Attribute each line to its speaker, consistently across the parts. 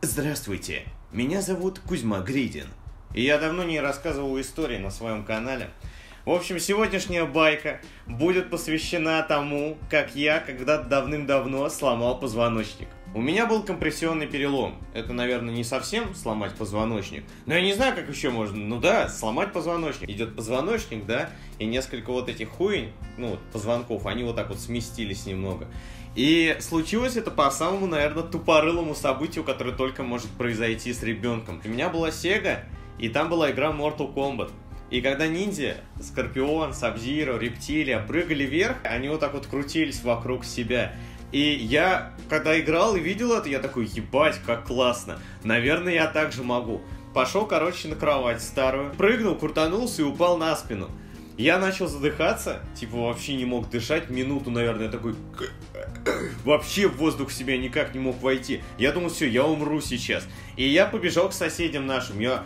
Speaker 1: Здравствуйте, меня зовут Кузьма Гридин, и я давно не рассказывал истории на своем канале. В общем, сегодняшняя байка будет посвящена тому, как я когда-то давным-давно сломал позвоночник. У меня был компрессионный перелом. Это, наверное, не совсем сломать позвоночник, но я не знаю, как еще можно. Ну да, сломать позвоночник. Идет позвоночник, да, и несколько вот этих хуень, позвонков, они вот так вот сместились немного. И случилось это по самому, наверное, тупорылому событию, которое только может произойти с ребенком. У меня была Sega, и там была игра Mortal Kombat. И когда ниндзя, Скорпион, Сабзиро, Рептилия прыгали вверх, они вот так вот крутились вокруг себя. И я, когда играл и видел это, я такой, ебать, как классно. Наверное, я так же могу. Пошел, на кровать старую, прыгнул, крутанулся и упал на спину. Я начал задыхаться, вообще не мог дышать, минуту, наверное, такой... Вообще в воздух в себя никак не мог войти. Я думал, все, я умру сейчас. И я побежал к соседям нашим, я,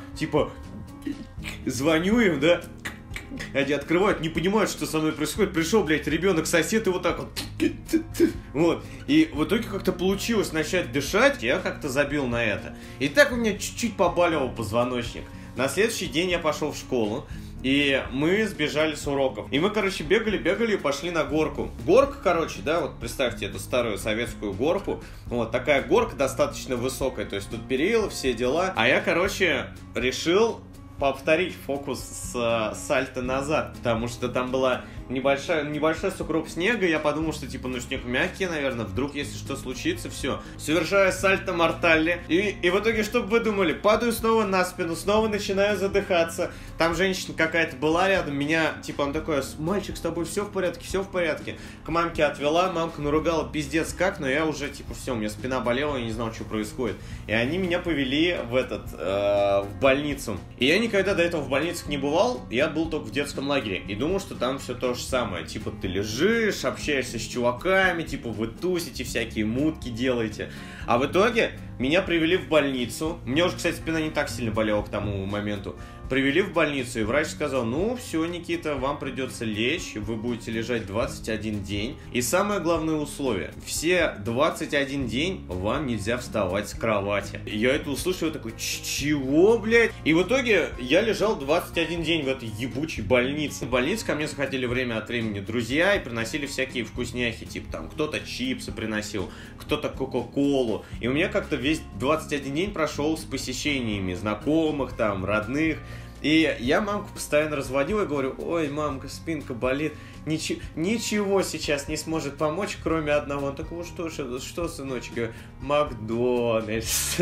Speaker 1: звоню им, да... Они открывают, не понимают, что со мной происходит. Пришел, блядь, ребенок, сосед, и вот так вот. Вот. И в итоге как-то получилось начать дышать. Я как-то забил на это. И так у меня чуть-чуть побаливал позвоночник. На следующий день я пошел в школу. И мы сбежали с уроков. И мы, бегали и пошли на горку. Горка, да, вот представьте эту старую советскую горку. Вот такая горка достаточно высокая. То есть тут перила, все дела. А я, решил повторить фокус с сальто назад, потому что там была небольшой сугроб снега, я подумал, что снег мягкий, наверное, вдруг, если что случится, все. Совершаю сальто мортале, и в итоге, что бы вы думали, падаю снова на спину, снова начинаю задыхаться, там женщина какая-то была рядом, меня, он такой, мальчик, с тобой все в порядке, к мамке отвела, мамка наругала пиздец как, но я уже, все, у меня спина болела, я не знал, что происходит, и они меня повели в больницу, и я никогда до этого в больницах не бывал, я был только в детском лагере, и думал, что там все то же самое, ты лежишь, общаешься с чуваками, вы тусите, всякие мутки делаете, а в итоге меня привели в больницу, мне уже, кстати, спина не так сильно болела к тому моменту, привели в больницу, и врач сказал, ну, все, Никита, вам придется лечь, вы будете лежать 21 день, и самое главное условие, все 21 день вам нельзя вставать с кровати. Я это услышал, я такой, чего, блядь? И в итоге я лежал 21 день в этой ебучей больнице. В больнице ко мне заходили время от времени друзья и приносили всякие вкусняхи, кто-то чипсы приносил, кто-то кока-колу, и у меня как-то весь 21 день прошел с посещениями знакомых, родных. И я мамку постоянно разводил и говорю, ой, мамка, спинка болит, ничего сейчас не сможет помочь, кроме одного. Он такой, что, сыночек? Я говорю, Макдональдс.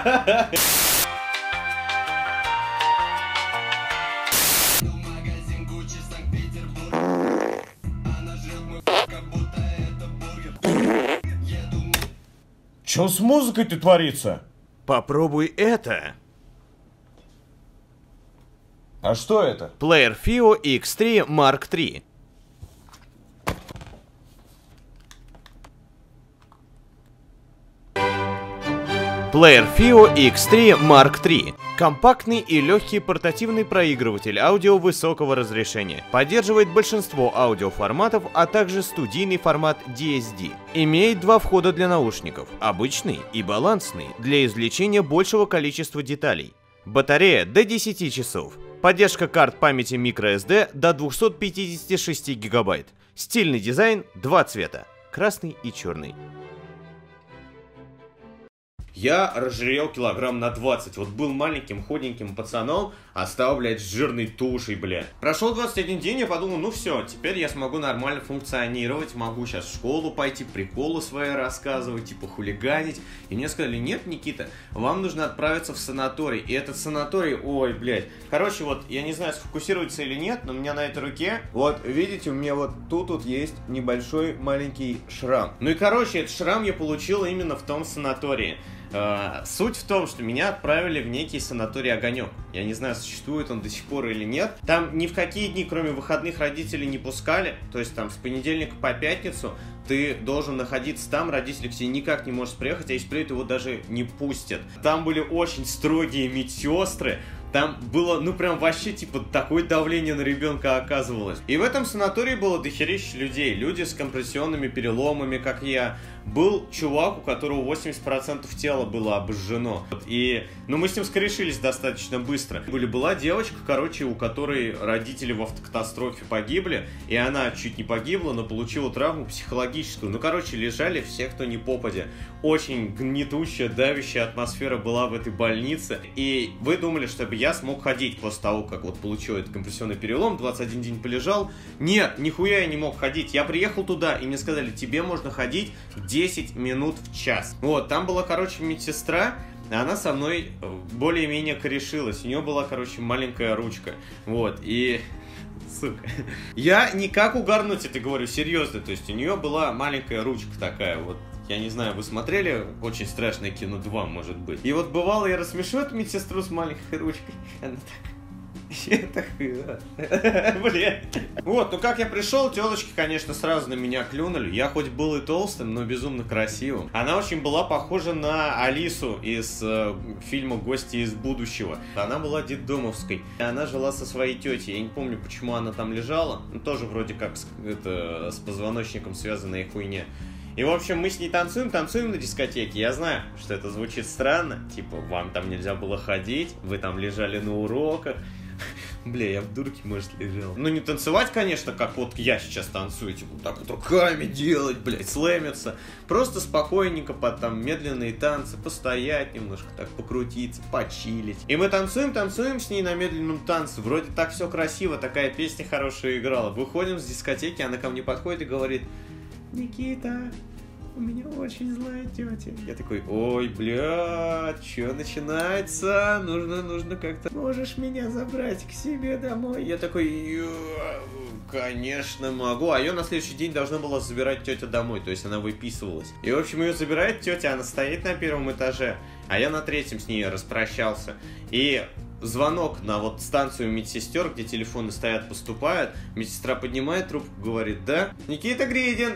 Speaker 2: Что с музыкой-то творится?
Speaker 1: Попробуй это.
Speaker 2: А что это?
Speaker 1: Player FIO X3 Mark III. Player FIO X3 Mark III. Компактный и легкий портативный проигрыватель аудио высокого разрешения. Поддерживает большинство аудиоформатов, а также студийный формат DSD. Имеет два входа для наушников, обычный и балансный, для извлечения большего количества деталей. Батарея до 10 часов. Поддержка карт памяти microSD до 256 гигабайт. Стильный дизайн, два цвета, красный и черный. Я разжирел килограмм на 20. Вот был маленьким, худеньким пацаном, а стал, блядь, с жирной тушей, блядь. Прошел 21 день, я подумал, ну все, теперь я смогу нормально функционировать, могу сейчас в школу пойти, приколы свои рассказывать, хулиганить. И мне сказали, нет, Никита, вам нужно отправиться в санаторий. И этот санаторий, ой, блядь. Вот, я не знаю, сфокусируется или нет, но у меня на этой руке, вот, видите, у меня вот тут есть небольшой маленький шрам. Ну и, этот шрам я получил именно в том санатории. Суть в том, что меня отправили в некий санаторий «Огонек». Я не знаю, существует он до сих пор или нет. Там ни в какие дни, кроме выходных, родителей не пускали. То есть там с понедельника по пятницу ты должен находиться там, родители к тебе никак не может приехать, а если приедет, его даже не пустят. Там были очень строгие медсестры. Там было, прям вообще, такое давление на ребенка оказывалось. И в этом санатории было дохерища людей. Люди с компрессионными переломами, как я. был чувак, у которого 80% тела было обожжено. И, ну, мы с ним скорешились достаточно быстро. Была девочка, короче, у которой родители в автокатастрофе погибли, и она чуть не погибла, но получила травму психологическую. Ну, короче, лежали все, кто не попадя. Очень гнетущая, давящая атмосфера была в этой больнице. И вы думали, чтобы я смог ходить после того, как вот получил этот компрессионный перелом, 21 день полежал. Нет, нихуя я не мог ходить. Я приехал туда, и мне сказали, тебе можно ходить 10 минут в час. Вот, там была, короче, медсестра, она со мной более-менее корешилась. У нее была, короче, маленькая ручка. Вот, и... Сука. Я не как угарнуть это говорю, серьезно. То есть у нее была маленькая ручка такая вот. Я не знаю, вы смотрели «Очень страшное кино 2», может быть. И вот бывало, я рассмешу эту медсестру с маленькой ручкой. Она так... Это блин. Вот, ну как я пришел, телочки, конечно, сразу на меня клюнули. Я хоть был и толстым, но безумно красивым. Она очень была похожа на Алису из фильма «Гости из будущего». Она была детдомовской. Она жила со своей тетей. Я не помню, почему она там лежала. Ну, тоже вроде как с позвоночником связанная хуйня. И, в общем, мы с ней танцуем на дискотеке. Я знаю, что это звучит странно. Типа, вам там нельзя было ходить, вы там лежали на уроках. Бля, я в дурке, может, лежал. Ну, не танцевать, конечно, как вот я сейчас танцую, типа, так вот руками делать, блядь, слэмиться. Просто спокойненько под там медленные танцы, постоять немножко, так покрутиться, почилить. И мы танцуем с ней на медленном танце. Вроде так все красиво, такая песня хорошая играла. Выходим с дискотеки, она ко мне подходит и говорит: Никита, у меня очень злая тетя. Я такой, ой, блядь, что начинается? Нужно как-то... Можешь меня забрать к себе домой? Я такой, конечно, могу. А ее на следующий день должна была забирать тетя домой, то есть она выписывалась. И, в общем, ее забирает тетя, она стоит на первом этаже, а я на третьем с ней распрощался. И... звонок на вот станцию медсестер, где телефоны стоят, поступает. Медсестра поднимает трубку, говорит: да, Никита Гридин,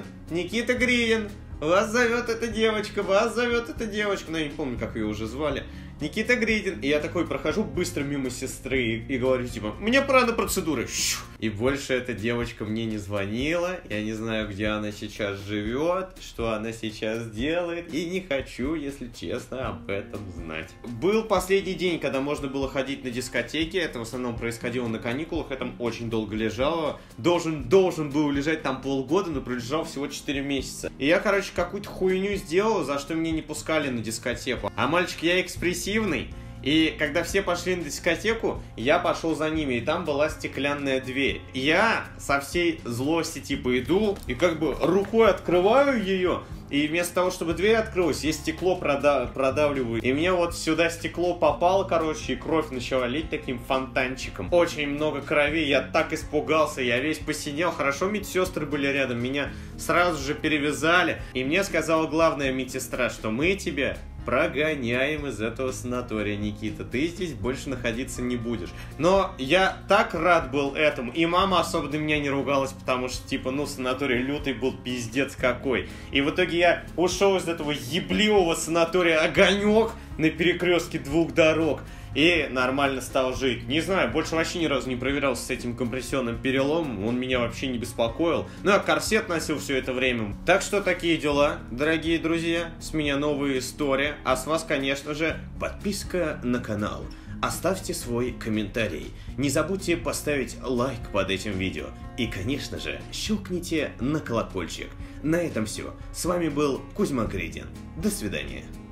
Speaker 1: вас зовет эта девочка, ну я не помню, как ее уже звали. Никита Гридин. И я такой прохожу быстро мимо сестры и говорю, типа, мне пора на процедуры. И больше эта девочка мне не звонила. Я не знаю, где она сейчас живет, что она сейчас делает. И не хочу, если честно, об этом знать. Был последний день, когда можно было ходить на дискотеки. Это в основном происходило на каникулах. Я там очень долго лежала. Должен был лежать там полгода, но пролежал всего 4 месяца. И я, короче, какую-то хуйню сделал, за что меня не пускали на дискотеку. А мальчик, я экспрессивный. И когда все пошли на дискотеку, я пошел за ними, и там была стеклянная дверь. Я со всей злости типа иду, и как бы рукой открываю ее, и вместо того, чтобы дверь открылась, я стекло продавливаю. И мне вот сюда стекло попало, короче, и кровь начала лить таким фонтанчиком. Очень много крови, я так испугался, я весь посинел. Хорошо, медсестры были рядом, меня сразу же перевязали. И мне сказала главная медсестра, что мы тебя прогоняем из этого санатория, Никита. Ты здесь больше находиться не будешь. Но я так рад был этому. И мама особо до меня не ругалась, потому что, типа, ну, санаторий лютый был, пиздец какой. И в итоге я ушел из этого ебливого санатория Огонек на перекрестке 2 дорог. И нормально стал жить. Не знаю, больше вообще ни разу не проверялся с этим компрессионным переломом. Он меня вообще не беспокоил. Ну, я корсет носил все это время. Так что такие дела, дорогие друзья. С меня новая история. А с вас, конечно же, подписка на канал. Оставьте свой комментарий. Не забудьте поставить лайк под этим видео. И, конечно же, щелкните на колокольчик. На этом все. С вами был Кузьма Гридин. До свидания.